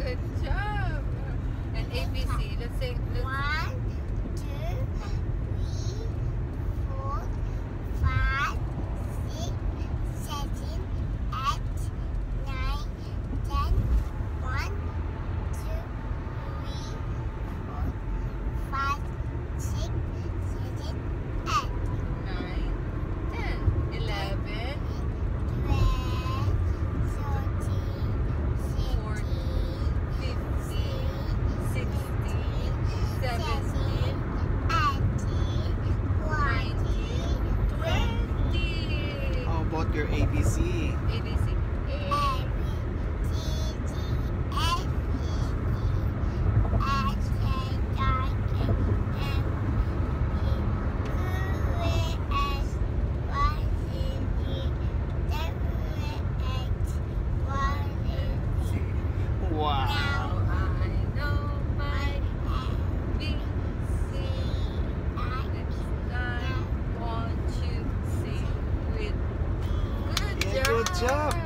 job. Good job. And ABC. Let's say. 1, 2, 3, 4, 5, 6, 7, 8, 9, 10. 1, 2, 3, 4, 5, 6, 7, 8. 9, 10, 11, 12, 13, 14, 15, 16, 17, 20. How about your ABC? ABC. Wow. Now I know my ABC. Next time, won't you sing with me? Yeah, good job.